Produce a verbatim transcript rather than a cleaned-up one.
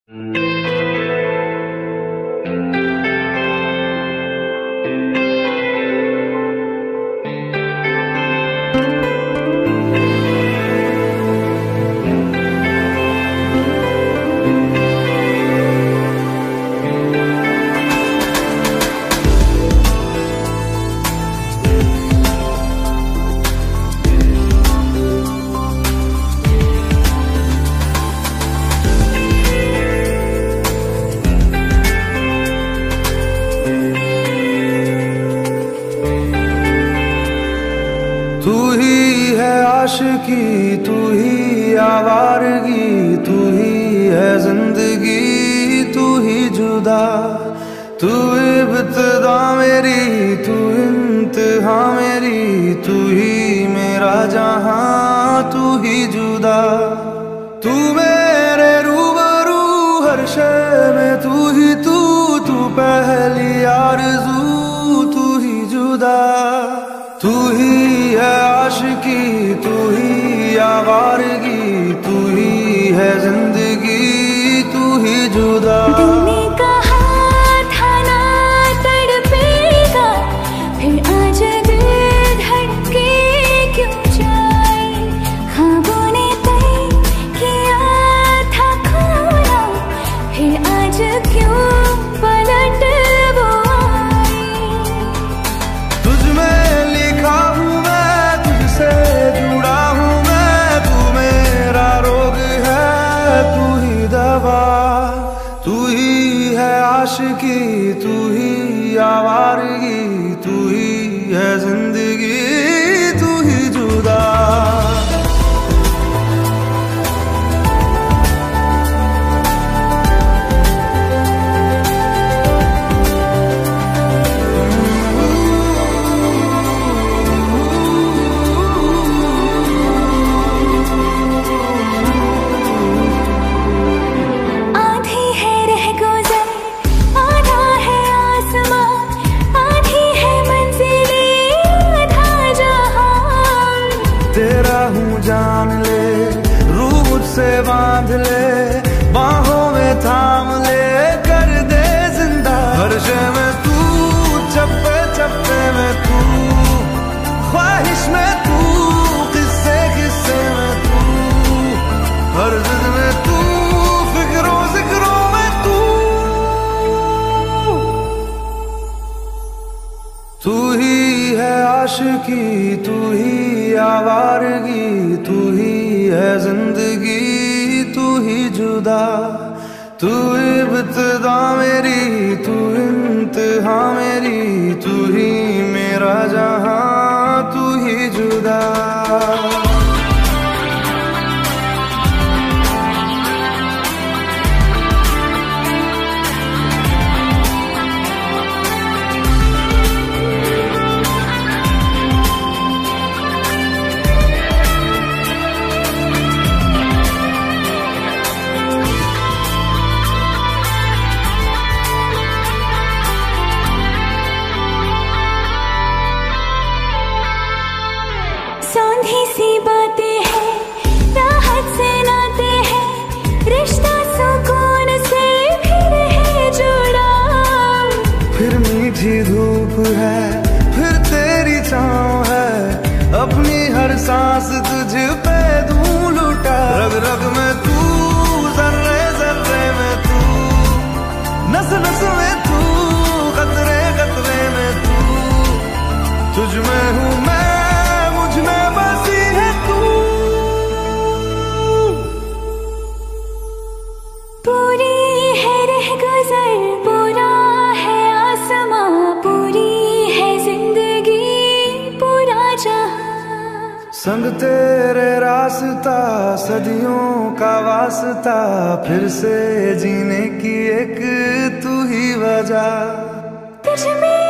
तू ही है आशिकी, तू ही आवारगी, तू ही है जिंदगी, तू ही जुदा। तू इब्तिदा मेरी, तू इंतहा मेरी, तू ही मेरा जहां, तू ही जुदा। तू मेरे रूबरू हर शय में, तू ही तू, तू पहली आरज़ू, तू ही जुदा। तू ही है आशिकी, तू ही आवारगी, तू ही है जिंदगी, तू ही जुदा। दिल ने कहा था ना तड़पेगा, फिर आज दिल धड़के क्यों जाए। ख्वाबों ने तय किया था खोना, फिर आज क्यों पलट वो आए। तुझ में लिखा हूँ मैं, तुझसे जुड़ा हूँ मैं, तू मेरा रोग है, तू ही दवा। तू ही है आशिकी, तू ही आवारगी, तू ही है जिंदगी, तू ही जुदा। तेरा हूँ जान ले, रूह मुझसे बांध ले, बाहों में थाम ले, कर दे जिंदा। हर शय में तू, चप्पे चप्पे में तू, ख्वाहिश में तू, किस्से किस्से में तू, हर जिद में तू, फिक्रों जिक्रों में तू। तू ही है आशिकी, तू ही आवारगी, तू ही है जिंदगी, तू ही जुदा। तू इब्तिदा मेरी, तू इंतहा मेरी, तू ही मेरा जहां, तू ही जुदा। सौंधी सी बातें हैं, राहत से नाते हैं, रिश्ता सुकून से फिर है जुड़ा। फिर मीठी धूप है, फिर तेरी छाँव है, अपनी हर सांस तुझ पे दूं लुटा। रग रग में तू, जर्रे जर्रे में तू, नस नस में तू, कतरे कतरे में तू, तुझ में हूँ मैं, बसी है तू। पूरी है रह गुजर, पूरा है आसमां, पूरी है जिंदगी, पूरा जहां। संग तेरे रास्ता, सदियों का वास्ता, फिर से जीने की एक तू ही वजह। तुझ में